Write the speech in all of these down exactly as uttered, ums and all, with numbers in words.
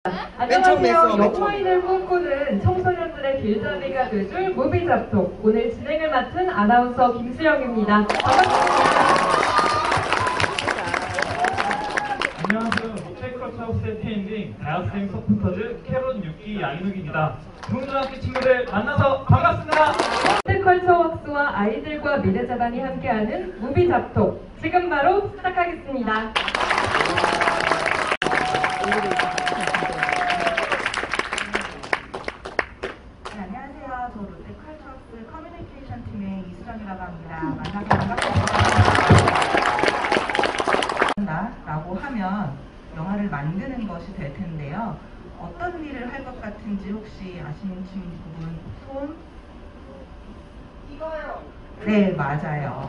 안녕하세요. 영화인을 꿈꾸는 청소년들의 길잡이가 돼줄 무비 잡톡. 오늘 진행을 맡은 아나운서 김수영입니다. 반갑습니다. 안녕하세요. 롯데컬처하우스의 테임링 대학생 서포터즈 캐롯 육 기 양인욱입니다. 중고등학교 친구들 만나서 반갑습니다. 롯데컬처웍스와 아이들과 미래자단이 함께하는 무비 잡톡. 지금 바로 시작하겠습니다. 네, 안녕하세요. 저 롯데컬처웍스 커뮤니케이션 팀의 이수정이라고 합니다. 만나서 반갑습니다. 라고 하면 영화를 만드는 것이 될 텐데요. 어떤 일을 할 것 같은지 혹시 아시는 친구분 손? 이거요. 네, 맞아요.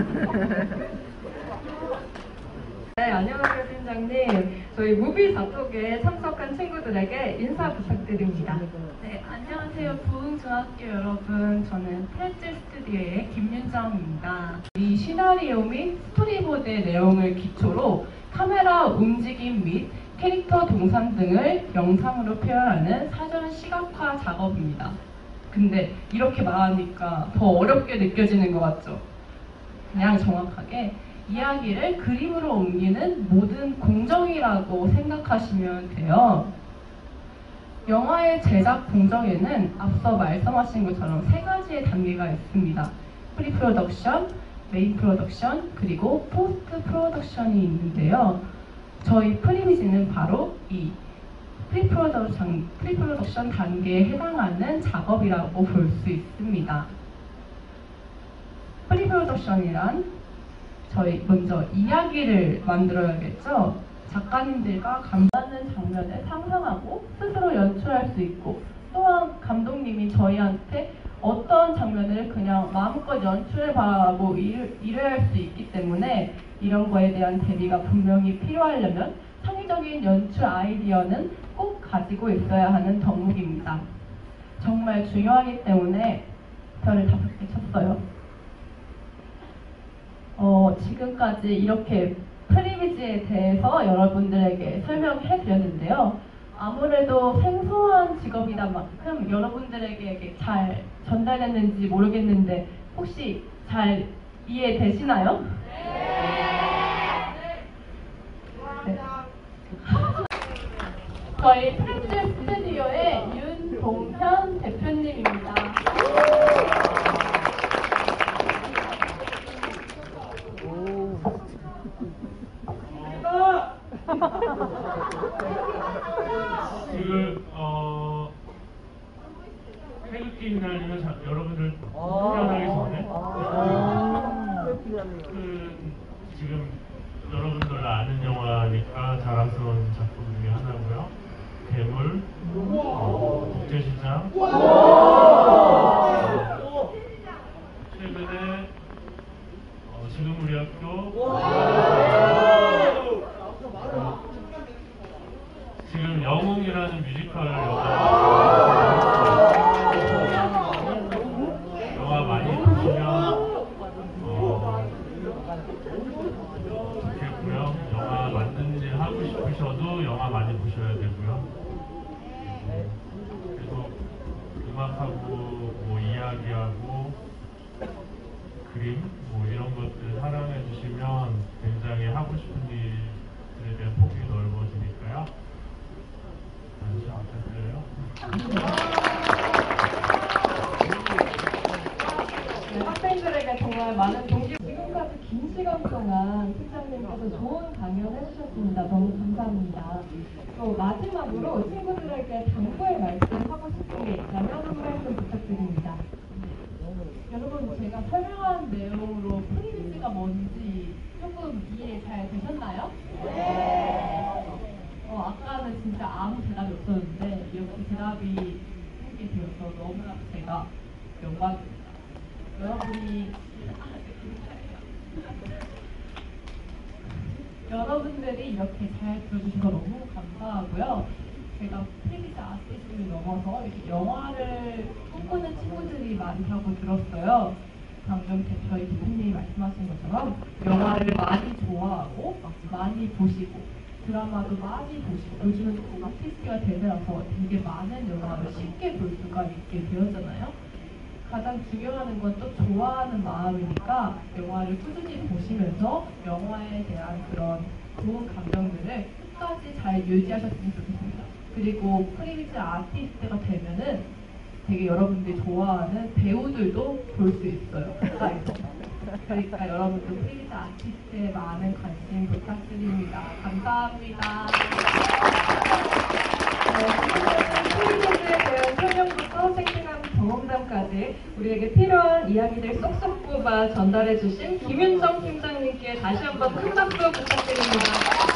네, 안녕하세요, 팀장님. 저희 무비 잡톡에 참석한 친구들에게 인사 부탁드립니다. 네, 안녕하세요. 부흥중학교 여러분. 저는 텔즈 스튜디오의 김윤정입니다. 이 시나리오 및 스토리보드의 내용을 기초로 카메라 움직임 및 캐릭터 동선 등을 영상으로 표현하는 사전 시각화 작업입니다. 근데 이렇게 말하니까 더 어렵게 느껴지는 것 같죠? 그냥 정확하게 이야기를 그림으로 옮기는 모든 공정이라고 생각하시면 돼요. 영화의 제작 공정에는 앞서 말씀하신 것처럼 세 가지의 단계가 있습니다. 프리 프로덕션, 메인 프로덕션, 그리고 포스트 프로덕션이 있는데요. 저희 프리미지는 바로 이 프리 프로덕션, 프리 프로덕션 단계에 해당하는 작업이라고 볼 수 있습니다. 프리 프로덕션이란 저희 먼저 이야기를 만들어야겠죠. 작가님들과 감받는 장면을 상상하고 스스로 연출할 수 있고, 또한 감독님이 저희한테 어떤 장면을 그냥 마음껏 연출해봐라고 이래할 수 있기 때문에 이런 거에 대한 대비가 분명히 필요하려면 창의적인 연출 아이디어는 꼭 가지고 있어야 하는 덕목입니다. 정말 중요하기 때문에 별을 다섯 개 쳤어요. 어, 지금까지 이렇게 프리미지에 대해서 여러분들에게 설명해 드렸는데요. 아무래도 생소한 직업이다 만큼 여러분들에게 잘 전달됐는지 모르겠는데 혹시 잘 이해되시나요? 네. 저희 프렌즈 스튜디오의 윤동현 대표님입니다. 지금 어 태극기 휘날리면 자, 여러분들 훈련하기 전에 그 지금 여러분들 아는 영화니까 자랑스러운 작품 중에 하나고요. 괴물, 어, 국제시장, 어, 최근에 어, 지금 우리 학교, 어, 지금 영웅이라는 뮤지컬 영화 영화 많이 보시면 어, 좋겠고요. 영화 만든 일 하고 싶으셔도 영화 많이 보셔야 되고요. 그래서 음악하고 뭐 이야기하고 그림 뭐 이런 것들 사랑해 주시면 굉장히 하고 싶은 일에 대한 폭이 넓어지니까요. 관심 부탁드려요. 네, 학생들에게 정말 많은 동기. 지금까지 긴 시간 동안 팀장님께서 좋은 강연 해주셨습니다. 너무 감사합니다. 또 마지막으로 친구들에게 당부의 말씀 하고 싶은 게 있다면 한 말씀 부탁드립니다. 여러분, 제가 설명한 내용으로 프리미지가 뭔지 조금 이해 잘 되셨나요? 네. 어, 아까는 진짜 아무 대답이 없었는데 이렇게 대답이 하게 되어서 너무나 제가 영광입니다. 여러분이 여러분들이 이렇게 잘 들어주셔서 너무 감사하고요. 제가 프리미지 아티스트를 넘어서 이렇게 영화를 꿈꾸는 친구들이 많다고 들었어요. 방금 저희 대표님이 말씀하신 것처럼 영화를 많이 좋아하고 많이 보시고 드라마도 많이 보시고 요즘은 조금 아티스트가 되면서 되게 많은 영화를 쉽게 볼 수가 있게 되었잖아요. 가장 중요한 건 또 좋아하는 마음이니까 영화를 꾸준히 보시면서 영화에 대한 그런 좋은 감정들을 끝까지 잘 유지하셨으면 좋겠습니다. 그리고 프리미스 아티스트가 되면은 되게 여러분들이 좋아하는 배우들도 볼 수 있어요. 가까이서. 그러니까 여러분들 프리미스 아티스트에 많은 관심 부탁드립니다. 감사합니다. 프리미스에 대한 설명부터 생생한 경험담까지 우리에게 필요한 이야기들 쏙쏙 뽑아 전달해 주신 김윤정 팀장님께 다시 한번 큰 박수 부탁드립니다.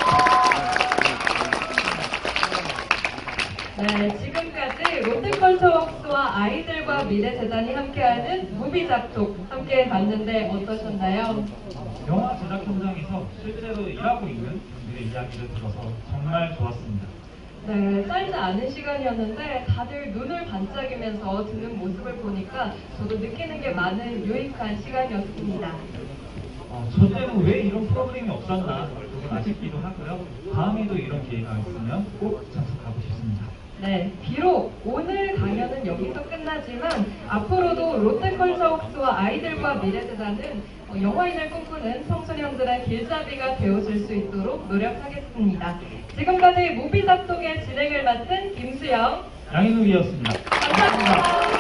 네, 지금까지 롯데컬처웍스와 아이들과 미래재단이 함께하는 무비작톡 함께 봤는데 어떠셨나요? 영화 제작 현장에서 실제로 일하고 있는 분들의 이야기를 들어서 정말 좋았습니다. 네, 짧지 않은 시간이었는데 다들 눈을 반짝이면서 듣는 모습을 보니까 저도 느끼는 게 많은 유익한 시간이었습니다. 어, 저 때는 왜 이런 프로그램이 없었나 조금 아쉽기도 하고요. 다음에도 이런 기회가 있으면 꼭 참석하고 싶습니다. 네, 비록 오늘 강연은 여기서 끝나지만 앞으로도 롯데컬처웍스와 아이들과 미래재단은 어, 영화인을 꿈꾸는 청소년들의 길잡이가 되어줄 수 있도록 노력하겠습니다. 지금까지 무비작톡의 진행을 맡은 김수영, 양인욱이었습니다. 감사합니다.